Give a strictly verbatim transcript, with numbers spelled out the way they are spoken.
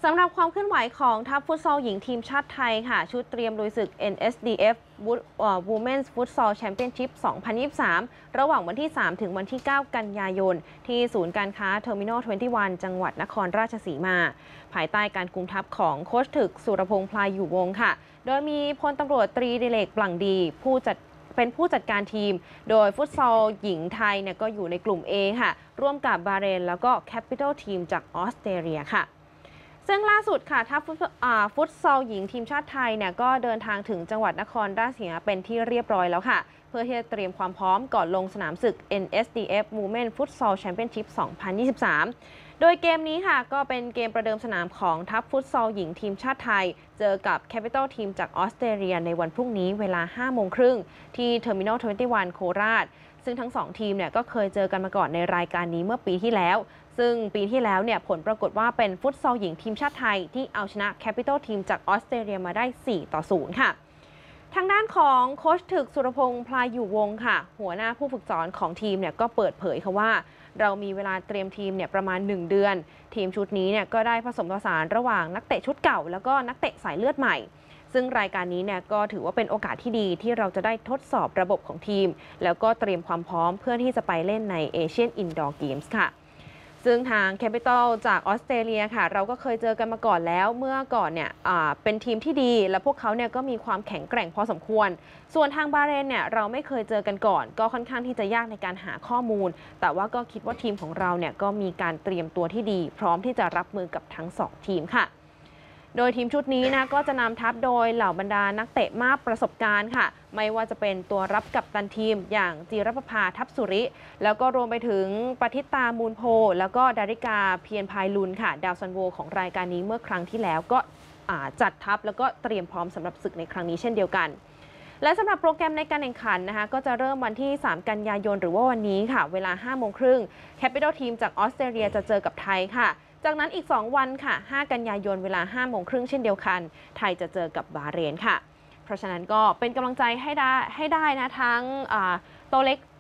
สำหรับความเคลื่อนไหวของทัพฟุตซอลหญิงทีมชาติไทยค่ะชุดเตรียมลุยศึก เอ็น เอส ดี เอฟ Women's Futsal Championship สองพันยี่สิบสาม ระหว่างวันที่ สาม ถึงวันที่ เก้า กันยายนที่ศูนย์การค้าเทอร์มินอล ยี่สิบเอ็ด จังหวัดนครราชสีมา ภายใต้การกุมทัพของโค้ชถึกสุรพงษ์พลายอยู่วงค่ะโดยมีพลตำรวจตรีดิเลกปลั่งดีผู้จัดเป็นผู้จัดการทีมโดยฟุตซอลหญิงไทยเนี่ยก็อยู่ในกลุ่ม A ค่ะร่วมกับบาห์เรนแล้วก็แคปิตอลทีมจากออสเตรเลียค่ะซึ่งล่าสุดค่ะทัพฟุตซอลหญิงทีมชาติไทยเนี่ยก็เดินทางถึงจังหวัดนครราชสีมาเป็นที่เรียบร้อยแล้วค่ะเพื่อที่จะเตรียมความพร้อมก่อนลงสนามศึก เอ็น เอส ดี เอฟ Women's Futsal Championship สองพันยี่สิบสาม โดยเกมนี้ค่ะก็เป็นเกมประเดิมสนามของทัพฟุตซอลหญิงทีมชาติไทยเจอกับแคปิตอลทีมจากออสเตรเลียในวันพรุ่งนี้เวลา ห้าโมงครึ่งที่เทอร์มินอล ยี่สิบเอ็ด โคราชซึ่งทั้งสองทีมเนี่ยก็เคยเจอกันมาก่อนในรายการนี้เมื่อปีที่แล้วซึ่งปีที่แล้วเนี่ยผลปรากฏว่าเป็นฟุตซอลหญิงทีมชาติไทยที่เอาชนะแคปิตอลทีมจากออสเตรเลียมาได้ สี่ต่อศูนย์ ค่ะทางด้านของโค้ชถึกสุรพงษ์พลายอยู่วงค่ะหัวหน้าผู้ฝึกสอนของทีมเนี่ยก็เปิดเผยค่ะว่าเรามีเวลาเตรียมทีมเนี่ยประมาณหนึ่งเดือนทีมชุดนี้เนี่ยก็ได้ผสมผสานระหว่างนักเตะชุดเก่าแล้วก็นักเตะสายเลือดใหม่ซึ่งรายการนี้เนี่ยก็ถือว่าเป็นโอกาสที่ดีที่เราจะได้ทดสอบระบบของทีมแล้วก็เตรียมความพร้อมเพื่อที่จะไปเล่นในเอเชียนอินดอร์เกมส์ค่ะซึ่งทางแคปิตอลจากออสเตรเลียค่ะเราก็เคยเจอกันมาก่อนแล้วเมื่อก่อนเนี่ยเป็นทีมที่ดีและพวกเขาเนี่ยก็มีความแข็งแกร่งพอสมควรส่วนทางบาห์เรนเนี่ยเราไม่เคยเจอกันก่อนก็ค่อนข้างที่จะยากในการหาข้อมูลแต่ว่าก็คิดว่าทีมของเราเนี่ยก็มีการเตรียมตัวที่ดีพร้อมที่จะรับมือกับทั้งสองทีมค่ะโดยทีมชุดนี้นะก็จะนำทัพโดยเหล่าบรรดานักเตะมากประสบการณ์ค่ะไม่ว่าจะเป็นตัวรับกัปตันทีมอย่างจีรประภาทัพสุริแล้วก็รวมไปถึงปฏิตามูลโพแล้วก็ดาริกาเพียรพายลุนค่ะดาวซันโวของรายการนี้เมื่อครั้งที่แล้วก็จัดทัพแล้วก็เตรียมพร้อมสำหรับศึกในครั้งนี้เช่นเดียวกันและสำหรับโปรแกรมในการแข่งขันนะคะก็จะเริ่มวันที่สามกันยายนหรือว่าวันนี้ค่ะเวลา ห้าโมงครึ่งแคปิตอลทีมจากออสเตรเลียจะเจอกับไทยค่ะจากนั้นอีกสองวันค่ะห้ากันยายนเวลา ห้าโมงครึ่งเช่นเดียวกันไทยจะเจอกับบาห์เรนค่ะเพราะฉะนั้นก็เป็นกำลังใจให้ได้ให้ได้นะทั้งโตเล็ก